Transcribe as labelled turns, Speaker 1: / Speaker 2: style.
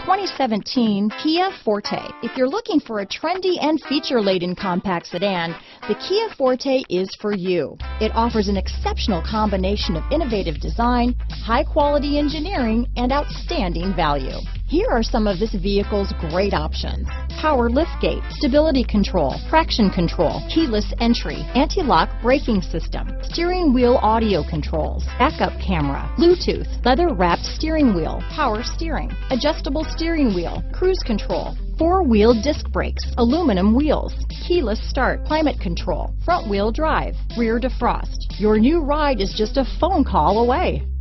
Speaker 1: 2017 Kia Forte. If you're looking for a trendy and feature-laden compact sedan, the Kia Forte is for you. It offers an exceptional combination of innovative design, high-quality engineering, and outstanding value. Here are some of this vehicle's great options: power liftgate, stability control, traction control, keyless entry, anti-lock braking system, steering wheel audio controls, backup camera, Bluetooth, leather-wrapped steering wheel, power steering, adjustable steering wheel, cruise control, four-wheel disc brakes, aluminum wheels, keyless start, climate control, front-wheel drive, rear defrost. Your new ride is just a phone call away.